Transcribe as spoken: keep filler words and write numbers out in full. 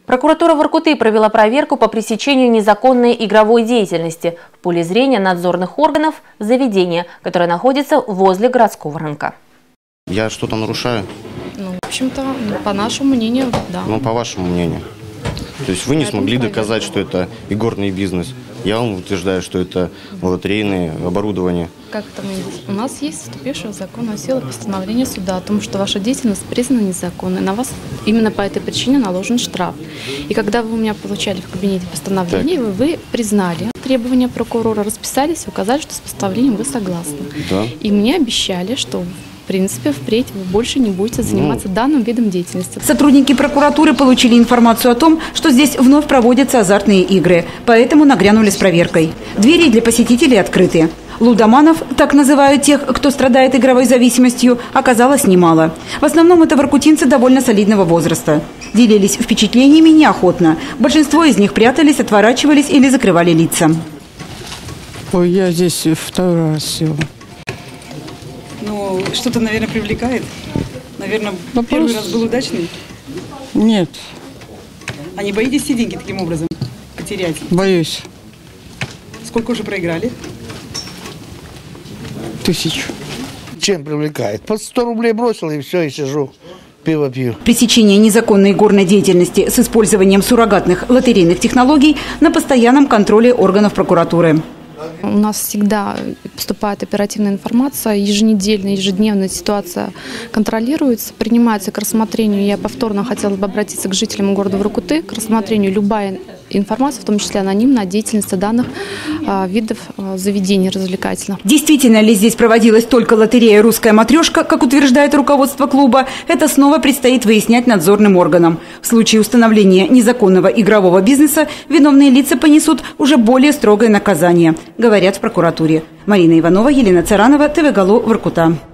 Прокуратура Воркуты провела проверку по пресечению незаконной игровой деятельности в поле зрения надзорных органов заведения, которое находится возле городского рынка. Я что-то нарушаю? Ну, в общем-то, по нашему мнению, да. Ну, по вашему мнению. То есть вы не смогли доказать, что это игорный бизнес. Я вам утверждаю, что это лотерейное оборудование. Как это мы? У нас есть вступившее в законную силу постановление суда о том, что ваша деятельность признана незаконной. На вас именно по этой причине наложен штраф. И когда вы у меня получали в кабинете постановление, вы, вы признали требования прокурора, расписались и указали, что с постановлением вы согласны. Да. И мне обещали, что в принципе, впредь вы больше не будете заниматься ну. данным видом деятельности. Сотрудники прокуратуры получили информацию о том, что здесь вновь проводятся азартные игры, поэтому нагрянули с проверкой. Двери для посетителей открыты. Лудоманов, так называют тех, кто страдает игровой зависимостью, оказалось немало. В основном это воркутинцы довольно солидного возраста. Делились впечатлениями неохотно. Большинство из них прятались, отворачивались или закрывали лица. Ой, я здесь второй раз села. Ну, что-то, наверное, привлекает. Наверное, Вопрос... первый раз был удачный? Нет. А не боитесь все деньги таким образом потерять? Боюсь. Сколько уже проиграли? Тысячу. Чем привлекает? По сто рублей бросил и все, и сижу. Пиво пью. Пресечение незаконной игорной деятельности с использованием суррогатных лотерейных технологий на постоянном контроле органов прокуратуры. У нас всегда поступает оперативная информация, еженедельно, ежедневно ситуация контролируется, принимается к рассмотрению. Я повторно хотела бы обратиться к жителям города Воркуты, к рассмотрению любая информация, в том числе анонимная, о деятельности данных а, видов а, заведений развлекательных. Действительно ли здесь проводилась только лотерея «Русская матрешка», как утверждает руководство клуба, это снова предстоит выяснять надзорным органам. В случае установления незаконного игрового бизнеса виновные лица понесут уже более строгое наказание, говорят в прокуратуре. Марина Иванова, Елена Царанова, ТВ Галу, Воркута.